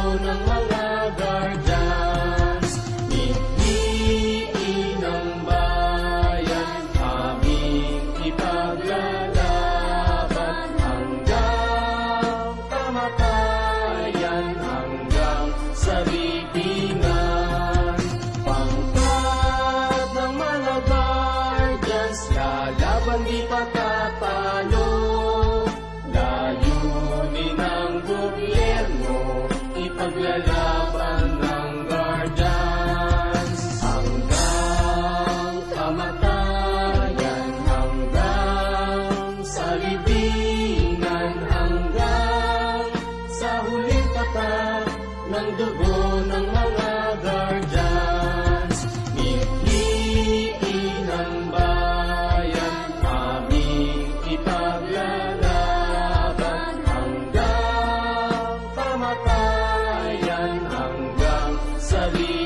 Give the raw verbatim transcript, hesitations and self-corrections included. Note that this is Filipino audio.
ng mga guardians. Piliin ng bayan, aming ipaglalaban hanggang kamatayan, hanggang sa libingan. Pangkat ng mga guardians, lalaban di patatalo. Layunin ng gobyerno, ipaglalaban ng guardians hanggang kamatayan, hanggang sa libingan, hanggang sa huling tatak ng dugo ng mga guardians. Piliin ng bayan, aming ipaglalaban hanggang kamatayan, hanggang sa libingan.